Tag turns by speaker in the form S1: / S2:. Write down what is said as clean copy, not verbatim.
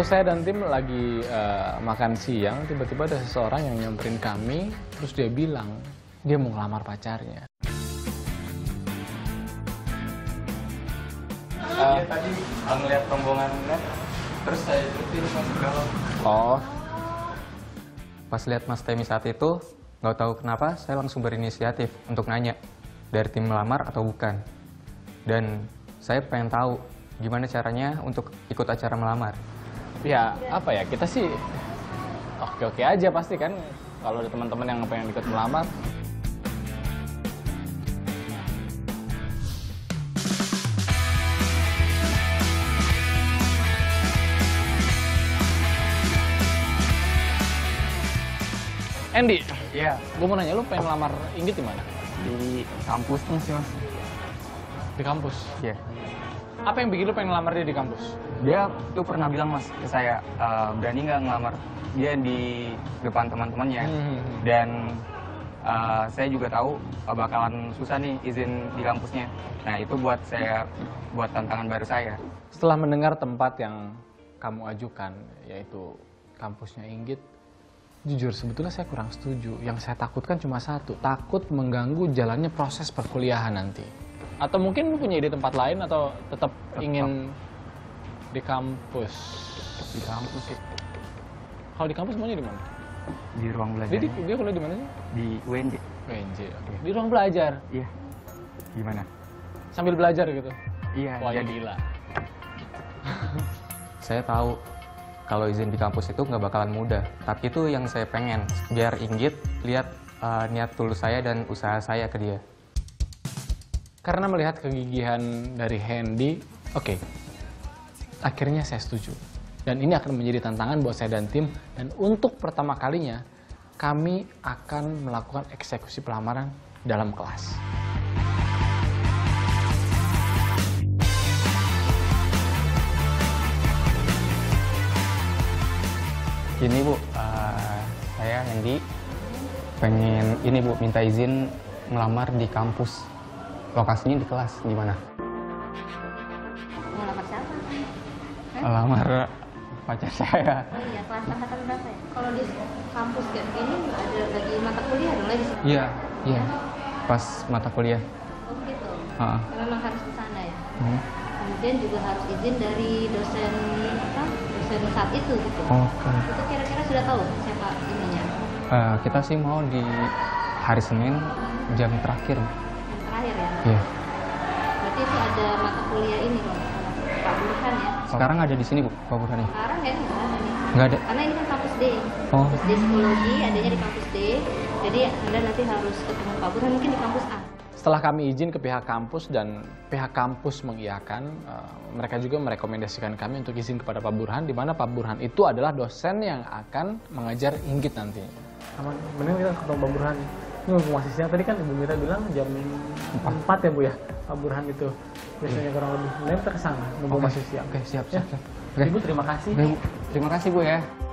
S1: Waktu saya dan tim lagi makan siang, tiba-tiba ada seseorang yang nyamperin kami, terus dia bilang dia mau ngelamar pacarnya.
S2: Dia tadi ngeliat rombongan, terus saya ikutin masuk dalam.
S3: Oh, pas lihat Mas Temi saat itu, nggak tahu kenapa saya langsung berinisiatif untuk nanya dari tim melamar atau bukan. Dan saya pengen tahu gimana caranya untuk ikut acara melamar.
S1: Ya apa ya, kita sih oke-oke aja pasti kan kalau ada teman-teman yang pengen ikut melamar. Andy,
S2: Iya,
S1: gue mau nanya, lu pengen melamar Inggit di mana?
S2: di kampusnya sih mas.
S1: Di kampus.
S2: Iya.
S1: Apa yang bikin lu pengen ngelamar dia di kampus?
S2: Dia tuh pernah bilang mas ke saya, berani nggak ngelamar dia di depan teman-temannya. Dan saya juga tahu bakalan susah nih izin di kampusnya. Nah itu buat tantangan baru saya.
S1: Setelah mendengar tempat yang kamu ajukan, yaitu kampusnya Inggit, jujur sebetulnya saya kurang setuju. Yang saya takutkan cuma satu, takut mengganggu jalannya proses perkuliahan nanti. Atau mungkin lu punya ide tempat lain atau tetap ingin di kampus?
S2: Di kampus sih,
S1: Kalau di kampus maunya di mana?
S2: di ruang belajar.
S1: Dia kuliah di mana sih?
S2: Di UNJ.
S1: UNJ, oke. Di ruang belajar,
S2: Iya. Gimana?
S1: sambil belajar gitu?
S2: Iya.
S1: Wah,
S2: jadi
S1: gila.
S3: Saya tahu kalau izin di kampus itu nggak bakalan mudah. Tapi itu yang saya pengen, biar Inggit lihat niat tulus saya dan usaha saya ke dia.
S1: Karena melihat kegigihan dari Hendy, oke, akhirnya saya setuju. Dan ini akan menjadi tantangan buat saya dan tim. Dan untuk pertama kalinya, kami akan melakukan eksekusi pelamaran dalam kelas.
S3: Ini Bu, saya Hendy pengen ini Bu minta izin ngelamar di kampus. Lokasinya di kelas, gimana?
S4: Mau lamar siapa?
S3: Lamar pacar saya.
S4: Oh iya, kelas angkatan berapa ya? Kalau di kampus kayak gini ada lagi mata kuliah dong lagi di sana?
S3: Iya, iya. Pas mata kuliah.
S4: Oh gitu?
S3: Ha.
S4: Memang harus ke sana ya?
S3: Hmm.
S4: Kemudian juga harus izin dari dosen dosen saat itu gitu.
S3: Oke.
S4: Itu kira-kira sudah tahu siapa ininya?
S3: Kita sih mau di hari Senin jam terakhir.
S4: Yang terakhir ya?
S3: Iya.
S4: Berarti itu ada mata kuliah ini loh, Pak Burhan ya?
S3: Sekarang ada di sini Bu, Pak Burhan nih.
S4: Sekarang ya nggak ada nih.
S3: Nggak ada.
S4: Karena ini kan kampus D.
S3: Oh.
S4: Kampus D psikologi adanya di kampus D. Jadi Anda nanti harus ketemu Pak Burhan mungkin di kampus A.
S1: Setelah kami izin ke pihak kampus dan pihak kampus mengiyakan, mereka juga merekomendasikan kami untuk izin kepada Pak Burhan, di mana Pak Burhan itu adalah dosen yang akan mengajar Inggit nantinya. Aman, mending kita ketemu Pak Burhan. Ini mumpung masih siang, tadi kan Ibu Mira bilang jam 4 ya Bu ya, Pak Burhan itu biasanya kurang lebih. Mending kita ke sana, mumpung masih siang.
S3: Oke, siap.
S1: Ya.
S3: Oke.
S1: Ibu terima kasih.
S3: Oke, Bu. Terima kasih Bu ya.